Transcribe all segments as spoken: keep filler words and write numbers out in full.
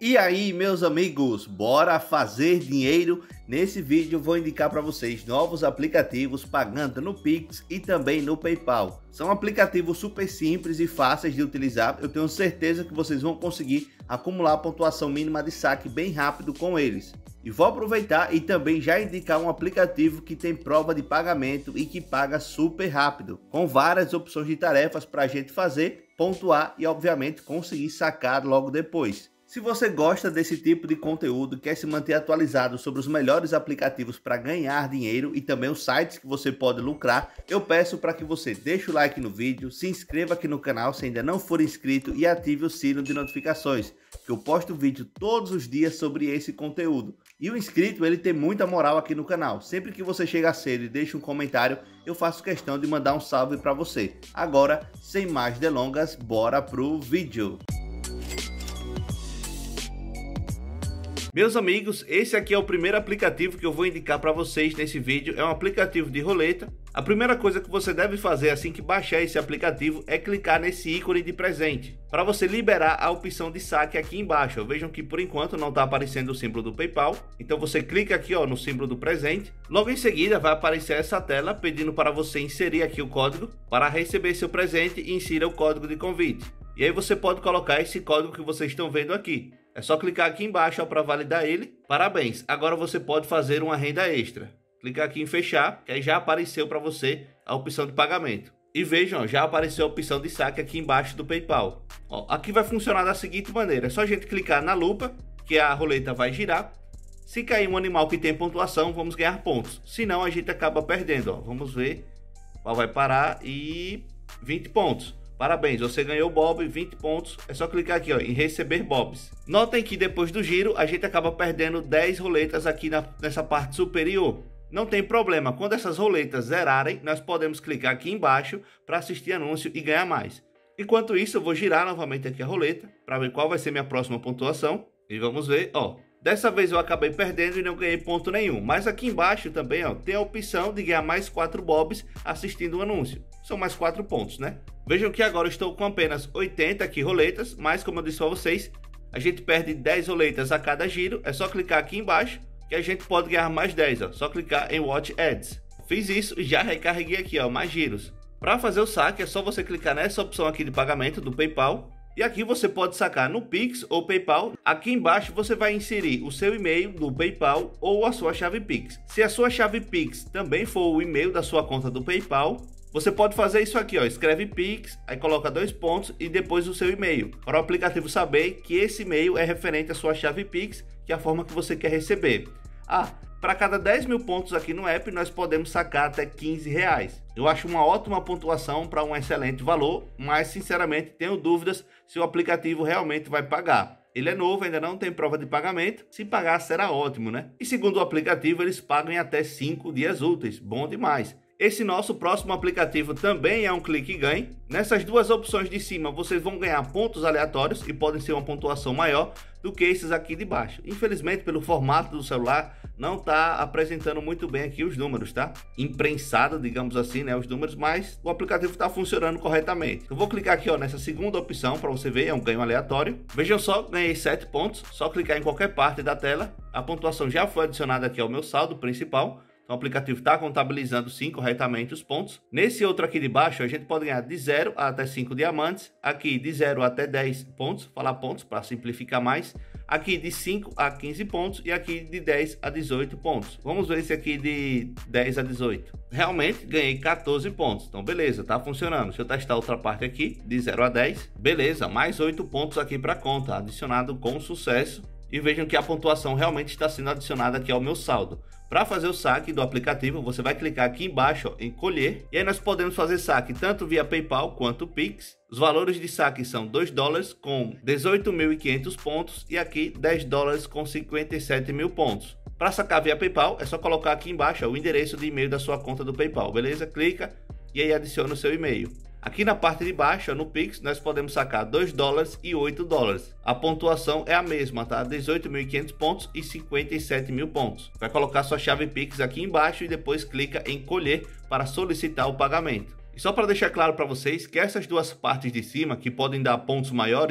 E aí, meus amigos, bora fazer dinheiro? Nesse vídeo vou indicar para vocês novos aplicativos pagando no Pix e também no PayPal. São aplicativos super simples e fáceis de utilizar. Eu tenho certeza que vocês vão conseguir acumular a pontuação mínima de saque bem rápido com eles. E vou aproveitar e também já indicar um aplicativo que tem prova de pagamento e que paga super rápido, com várias opções de tarefas para a gente fazer, pontuar e obviamente conseguir sacar logo depois. Se você gosta desse tipo de conteúdo, quer se manter atualizado sobre os melhores aplicativos para ganhar dinheiro e também os sites que você pode lucrar, eu peço para que você deixe o like no vídeo, se inscreva aqui no canal se ainda não for inscrito e ative o sino de notificações, que eu posto vídeo todos os dias sobre esse conteúdo. E o inscrito, ele tem muita moral aqui no canal. Sempre que você chega cedo e deixa um comentário, eu faço questão de mandar um salve para você. Agora, sem mais delongas, bora pro vídeo. Meus amigos, esse aqui é o primeiro aplicativo que eu vou indicar para vocês nesse vídeo. É um aplicativo de roleta. A primeira coisa que você deve fazer assim que baixar esse aplicativo é clicar nesse ícone de presente, para você liberar a opção de saque aqui embaixo. Vejam que por enquanto não está aparecendo o símbolo do PayPal, então você clica aqui ó, no símbolo do presente. Logo em seguida vai aparecer essa tela pedindo para você inserir aqui o código. Para receber seu presente, insira o código de convite. E aí você pode colocar esse código que vocês estão vendo aqui. É só clicar aqui embaixo para validar ele. Parabéns! Agora você pode fazer uma renda extra. Clica aqui em fechar, que aí já apareceu para você a opção de pagamento. E vejam, já apareceu a opção de saque aqui embaixo do PayPal. Ó, aqui vai funcionar da seguinte maneira. É só a gente clicar na lupa, que a roleta vai girar. Se cair um animal que tem pontuação, vamos ganhar pontos. Se não, a gente acaba perdendo. Ó. Vamos ver qual vai parar e vinte pontos. Parabéns, você ganhou Bob, vinte pontos. É só clicar aqui ó, em receber Bobs. Notem que depois do giro a gente acaba perdendo dez roletas aqui na, nessa parte superior. Não tem problema, quando essas roletas zerarem, nós podemos clicar aqui embaixo para assistir anúncio e ganhar mais. Enquanto isso, eu vou girar novamente aqui a roleta para ver qual vai ser minha próxima pontuação. E vamos ver, ó. Dessa vez eu acabei perdendo e não ganhei ponto nenhum. Mas aqui embaixo também ó, tem a opção de ganhar mais quatro Bobs assistindo o anúncio. São mais quatro pontos, né? Vejam que agora eu estou com apenas oitenta aqui roletas, mas como eu disse para vocês, a gente perde dez roletas a cada giro. É só clicar aqui embaixo que a gente pode ganhar mais dez, ó. Só clicar em Watch Ads. Fiz isso e já recarreguei aqui, ó, mais giros. Para fazer o saque é só você clicar nessa opção aqui de pagamento do PayPal. E aqui você pode sacar no Pix ou PayPal. Aqui embaixo você vai inserir o seu e-mail do PayPal ou a sua chave Pix. Se a sua chave Pix também for o e-mail da sua conta do PayPal, você pode fazer isso aqui, ó, escreve Pix, aí coloca dois pontos e depois o seu e-mail, para o aplicativo saber que esse e-mail é referente à sua chave Pix, que é a forma que você quer receber. Ah, para cada dez mil pontos aqui no app, nós podemos sacar até quinze reais. Eu acho uma ótima pontuação para um excelente valor, mas sinceramente tenho dúvidas se o aplicativo realmente vai pagar. Ele é novo, ainda não tem prova de pagamento. Se pagar será ótimo, né? E segundo o aplicativo, eles pagam em até cinco dias úteis. Bom demais. Esse nosso próximo aplicativo também é um clique e ganhe. Nessas duas opções de cima vocês vão ganhar pontos aleatórios e podem ser uma pontuação maior do que esses aqui de baixo. Infelizmente, pelo formato do celular, não está apresentando muito bem aqui os números, tá? Imprensado, digamos assim, né, os números, mas o aplicativo está funcionando corretamente. Eu vou clicar aqui ó, nessa segunda opção para você ver, é um ganho aleatório. Vejam só, ganhei sete pontos, só clicar em qualquer parte da tela. A pontuação já foi adicionada aqui ao meu saldo principal. Então, o aplicativo está contabilizando sim corretamente os pontos. Nesse outro aqui de baixo, a gente pode ganhar de zero até cinco diamantes. Aqui de zero até dez pontos, falar pontos para simplificar mais. Aqui de cinco a quinze pontos e aqui de dez a dezoito pontos. Vamos ver esse aqui de dez a dezoito. Realmente ganhei quatorze pontos. Então, beleza, está funcionando. Deixa eu testar outra parte aqui, de zero a dez. Beleza, mais oito pontos aqui para a conta, adicionado com sucesso. E vejam que a pontuação realmente está sendo adicionada aqui ao meu saldo. Para fazer o saque do aplicativo, você vai clicar aqui embaixo ó, em colher. E aí nós podemos fazer saque tanto via PayPal quanto Pix. Os valores de saque são dois dólares com dezoito mil e quinhentos pontos e aqui dez dólares com cinquenta e sete mil pontos. Para sacar via PayPal, é só colocar aqui embaixo ó, o endereço de e-mail da sua conta do PayPal, beleza? Clica e aí adiciona o seu e-mail. Aqui na parte de baixo, no Pix, nós podemos sacar dois dólares e oito dólares. A pontuação é a mesma, tá? dezoito mil e quinhentos pontos e cinquenta e sete mil pontos. Vai colocar sua chave Pix aqui embaixo e depois clica em colher para solicitar o pagamento. E só para deixar claro para vocês que essas duas partes de cima, que podem dar pontos maiores,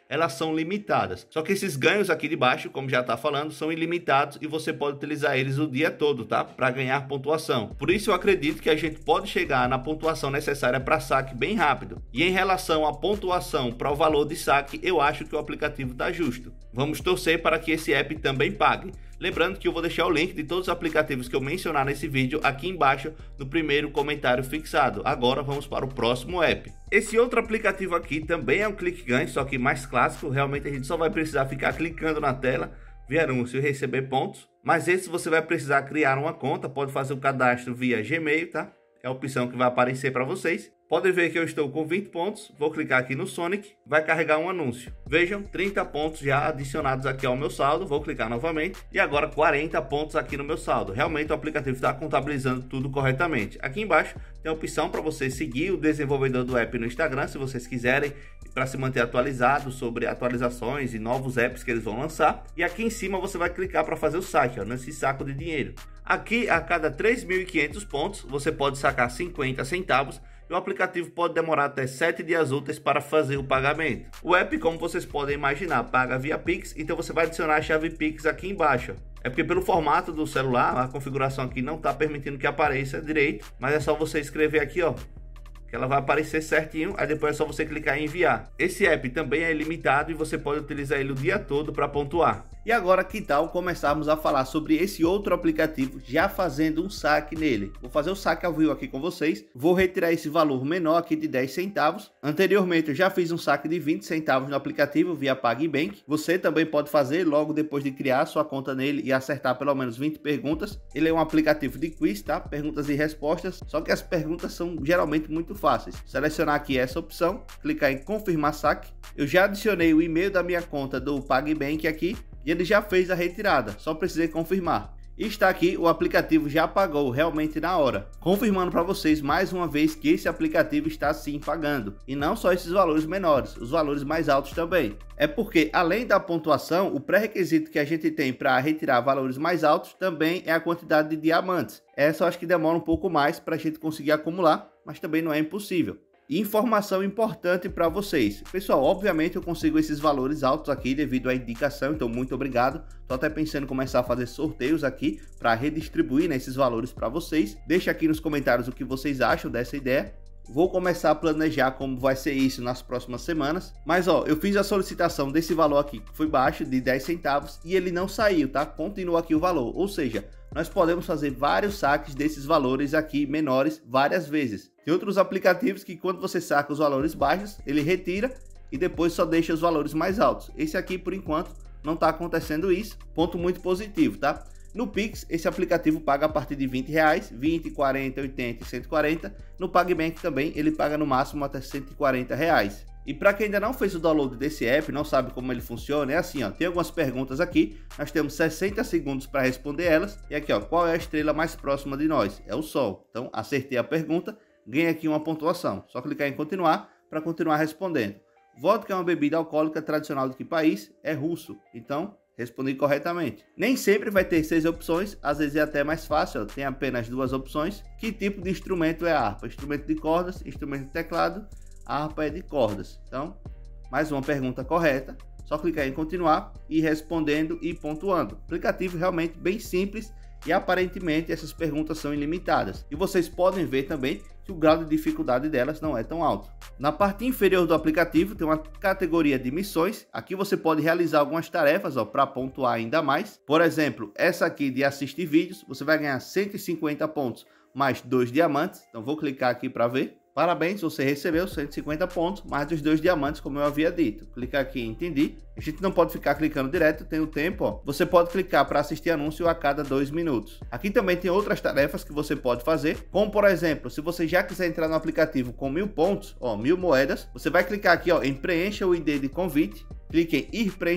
elas são limitadas. Só que esses ganhos aqui de baixo, como já tá falando, são ilimitados e você pode utilizar eles o dia todo, tá? Para ganhar pontuação. Por isso eu acredito que a gente pode chegar na pontuação necessária para saque bem rápido. E em relação à pontuação para o valor de saque, eu acho que o aplicativo tá justo. Vamos torcer para que esse app também pague. Lembrando que eu vou deixar o link de todos os aplicativos que eu mencionar nesse vídeo aqui embaixo no primeiro comentário fixado. Agora vamos para o próximo app. Esse outro aplicativo aqui também é um clique ganho, só que mais clássico. Realmente a gente só vai precisar ficar clicando na tela, ver anúncio e receber pontos. Mas esse você vai precisar criar uma conta, pode fazer o cadastro via Gmail, tá? É a opção que vai aparecer para vocês. Podem ver que eu estou com vinte pontos, vou clicar aqui no Sonic, vai carregar um anúncio. Vejam, trinta pontos já adicionados aqui ao meu saldo, vou clicar novamente e agora quarenta pontos aqui no meu saldo. Realmente o aplicativo está contabilizando tudo corretamente. Aqui embaixo tem a opção para você seguir o desenvolvedor do app no Instagram, se vocês quiserem, para se manter atualizado sobre atualizações e novos apps que eles vão lançar. E aqui em cima você vai clicar para fazer o saque, ó, nesse saco de dinheiro. Aqui a cada três mil e quinhentos pontos você pode sacar cinquenta centavos. E o aplicativo pode demorar até sete dias úteis para fazer o pagamento. O app, como vocês podem imaginar, paga via Pix, então você vai adicionar a chave Pix aqui embaixo. É porque pelo formato do celular, a configuração aqui não está permitindo que apareça direito, mas é só você escrever aqui, ó, que ela vai aparecer certinho, aí depois é só você clicar em enviar. Esse app também é ilimitado e você pode utilizar ele o dia todo para pontuar. E agora que tal começarmos a falar sobre esse outro aplicativo, já fazendo um saque nele. Vou fazer o saque ao vivo aqui com vocês, vou retirar esse valor menor aqui de dez centavos. Anteriormente eu já fiz um saque de vinte centavos no aplicativo via PagBank. Você também pode fazer logo depois de criar sua conta nele e acertar pelo menos vinte perguntas. Ele é um aplicativo de quiz, tá? Perguntas e respostas, só que as perguntas são geralmente muito fáceis. Selecionar aqui essa opção, clicar em confirmar saque. Eu já adicionei o e-mail da minha conta do PagBank aqui e ele já fez a retirada, só precisei confirmar. E está aqui, o aplicativo já pagou realmente na hora. Confirmando para vocês mais uma vez que esse aplicativo está sim pagando. E não só esses valores menores, os valores mais altos também. É porque além da pontuação, o pré-requisito que a gente tem para retirar valores mais altos também é a quantidade de diamantes. Essa eu acho que demora um pouco mais para a gente conseguir acumular, mas também não é impossível. E informação importante para vocês. Pessoal, obviamente eu consigo esses valores altos aqui devido à indicação, então muito obrigado. Tô até pensando em começar a fazer sorteios aqui para redistribuir, né, esses valores para vocês. Deixa aqui nos comentários o que vocês acham dessa ideia. Vou começar a planejar como vai ser isso nas próximas semanas. Mas ó, eu fiz a solicitação desse valor aqui, que foi baixo, de dez centavos, e ele não saiu, tá? Continua aqui o valor, ou seja, nós podemos fazer vários saques desses valores aqui menores várias vezes. Tem outros aplicativos que quando você saca os valores baixos, ele retira e depois só deixa os valores mais altos. Esse aqui, por enquanto, não está acontecendo isso. Ponto muito positivo, tá? No Pix, esse aplicativo paga a partir de vinte reais, vinte, quarenta, oitenta e cento e quarenta. No PagBank também, ele paga no máximo até cento e quarenta reais. E para quem ainda não fez o download desse app, não sabe como ele funciona, é assim, ó, tem algumas perguntas aqui, nós temos sessenta segundos para responder elas, e aqui, ó, qual é a estrela mais próxima de nós? É o Sol. Então, acertei a pergunta, ganhei aqui uma pontuação. Só clicar em continuar para continuar respondendo. Vodka é uma bebida alcoólica tradicional de que país? É russo. Então, respondi corretamente. Nem sempre vai ter seis opções, às vezes é até mais fácil, ó, tem apenas duas opções. Que tipo de instrumento é a harpa? Instrumento de cordas, instrumento de teclado. A harpa é de cordas. Então, mais uma pergunta correta. Só clicar em continuar e respondendo e pontuando. Aplicativo realmente bem simples e aparentemente essas perguntas são ilimitadas. E vocês podem ver também que o grau de dificuldade delas não é tão alto. Na parte inferior do aplicativo tem uma categoria de missões. Aqui você pode realizar algumas tarefas para pontuar ainda mais. Por exemplo, essa aqui de assistir vídeos, você vai ganhar cento e cinquenta pontos mais dois diamantes. Então vou clicar aqui para ver. Parabéns, você recebeu cento e cinquenta pontos, mais os dois diamantes, como eu havia dito. Clicar aqui em entendi. A gente não pode ficar clicando direto, tem o tempo, ó. Você pode clicar para assistir anúncio a cada dois minutos. Aqui também tem outras tarefas que você pode fazer, como por exemplo, se você já quiser entrar no aplicativo com mil pontos, ó, mil moedas, você vai clicar aqui, ó, em preencha o I D de convite. Clique em ir preencher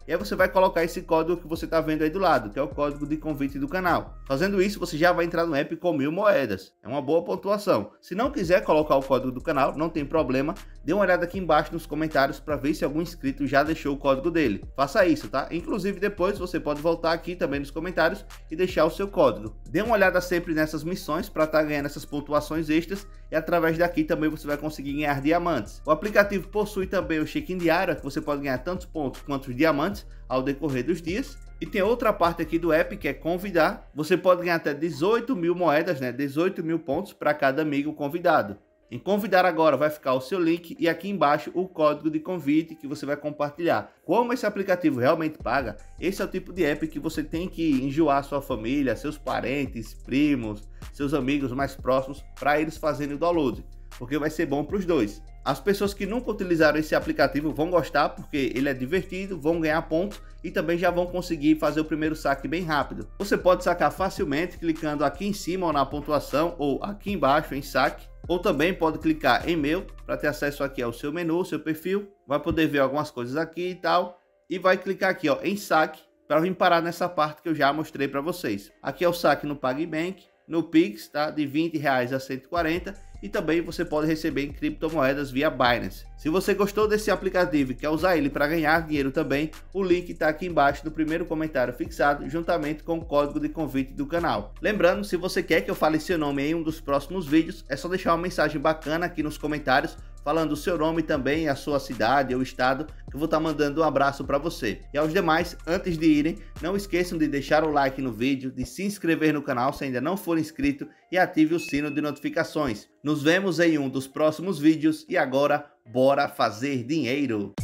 E aí você vai colocar esse código que você está vendo aí do lado, que é o código de convite do canal. Fazendo isso, você já vai entrar no app com mil moedas. É uma boa pontuação. Se não quiser colocar o código do canal, não tem problema. Dê uma olhada aqui embaixo nos comentários para ver se algum inscrito já deixou o código dele. Faça isso, tá? Inclusive depois você pode voltar aqui também nos comentários e deixar o seu código. Dê uma olhada sempre nessas missões para estar ganhando essas pontuações extras e através daqui também você vai conseguir ganhar diamantes. O aplicativo possui também o check-in diário, que você pode ganhar tantos pontos quanto os diamantes ao decorrer dos dias. E tem outra parte aqui do app que é convidar. Você pode ganhar até dezoito mil moedas, né? dezoito mil pontos para cada amigo convidado. Em convidar agora vai ficar o seu link e aqui embaixo o código de convite que você vai compartilhar. Como esse aplicativo realmente paga, esse é o tipo de app que você tem que enjoar sua família, seus parentes, primos, seus amigos mais próximos para eles fazerem o download, porque vai ser bom para os dois. As pessoas que nunca utilizaram esse aplicativo vão gostar porque ele é divertido, vão ganhar pontos e também já vão conseguir fazer o primeiro saque bem rápido. Você pode sacar facilmente clicando aqui em cima ou na pontuação ou aqui embaixo em saque, ou também pode clicar em meu para ter acesso aqui ao seu menu, seu perfil, vai poder ver algumas coisas aqui e tal, e vai clicar aqui ó, em saque para vir parar nessa parte que eu já mostrei para vocês. Aqui é o saque no PagBank, no Pix, tá? De vinte reais a cento e quarenta, e também você pode receber em criptomoedas via Binance. Se você gostou desse aplicativo e quer usar ele para ganhar dinheiro também, o link está aqui embaixo no primeiro comentário fixado, juntamente com o código de convite do canal. Lembrando, se você quer que eu fale seu nome em um dos próximos vídeos, é só deixar uma mensagem bacana aqui nos comentários, falando o seu nome também, a sua cidade ou estado, que eu vou estar mandando um abraço para você. E aos demais, antes de irem, não esqueçam de deixar o like no vídeo, de se inscrever no canal se ainda não for inscrito e ative o sino de notificações. Nos vemos em um dos próximos vídeos e agora, bora fazer dinheiro!